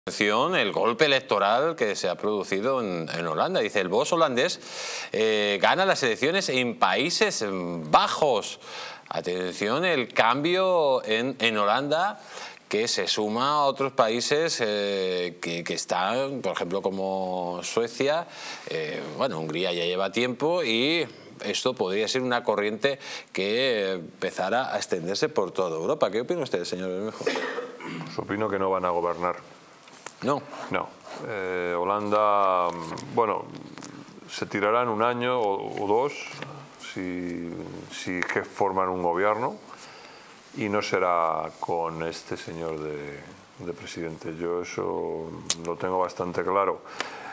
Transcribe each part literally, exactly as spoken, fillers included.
Atención, el golpe electoral que se ha producido en, en Holanda. Dice, el Bos holandés eh, gana las elecciones en Países Bajos. Atención, el cambio en, en Holanda, que se suma a otros países eh, que, que están, por ejemplo, como Suecia. Eh, bueno, Hungría ya lleva tiempo y esto podría ser una corriente que empezara a extenderse por toda Europa. ¿Qué opina usted, señor Bermejo? Pues opino que no van a gobernar. No. No. Eh, Holanda, bueno, se tirarán un año o, o dos si, si que forman un gobierno y no será con este señor de, de presidente. Yo eso lo tengo bastante claro.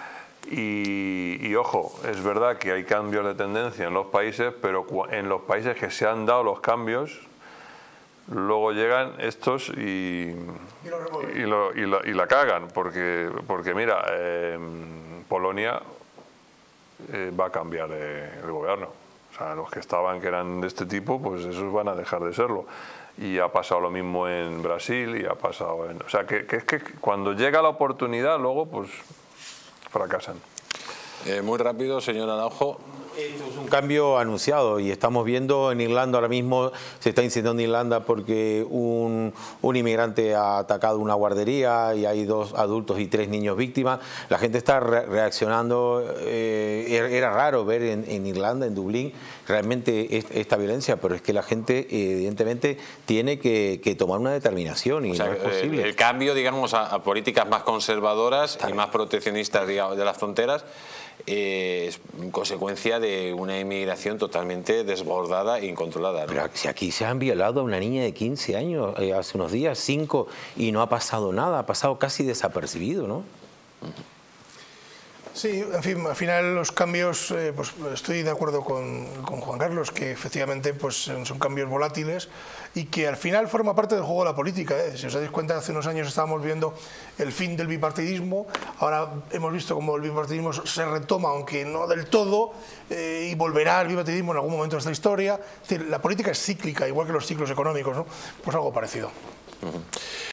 Y, y ojo, es verdad que hay cambios de tendencia en los países, pero en los países que se han dado los cambios, luego llegan estos y, y, lo, y, lo, y la cagan, porque, porque mira, eh, Polonia eh, va a cambiar eh, el gobierno. O sea, los que estaban, que eran de este tipo, pues esos van a dejar de serlo. Y ha pasado lo mismo en Brasil y ha pasado en... O sea, que, que es que cuando llega la oportunidad, luego pues fracasan. Eh, muy rápido, señor Araujo. Esto es un cambio anunciado y estamos viendo en Irlanda ahora mismo, se está incendiando en Irlanda porque un, un inmigrante ha atacado una guardería y hay dos adultos y tres niños víctimas. La gente está re reaccionando, eh, era raro ver en, en Irlanda, en Dublín, realmente esta violencia, pero es que la gente evidentemente tiene que, que tomar una determinación y o sea, no es posible. El, el cambio, digamos, a, a políticas más conservadoras y más proteccionistas, digamos, de las fronteras, eh, es consecuencia de una inmigración totalmente desbordada e incontrolada, ¿no? Pero si aquí se han violado a una niña de quince años eh, hace unos días, cinco, y no ha pasado nada, ha pasado casi desapercibido, ¿no? Sí, en fin, al final los cambios, eh, pues estoy de acuerdo con, con Juan Carlos, que efectivamente pues, son cambios volátiles y que al final forma parte del juego de la política, ¿eh? Si os dais cuenta, hace unos años estábamos viendo el fin del bipartidismo, ahora hemos visto cómo el bipartidismo se retoma, aunque no del todo, eh, y volverá al bipartidismo en algún momento de esta historia. Es decir, la política es cíclica, igual que los ciclos económicos, ¿no? Pues algo parecido. Uh-huh.